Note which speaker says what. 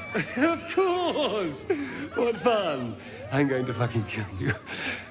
Speaker 1: Of course! What fun! I'm going to fucking kill you.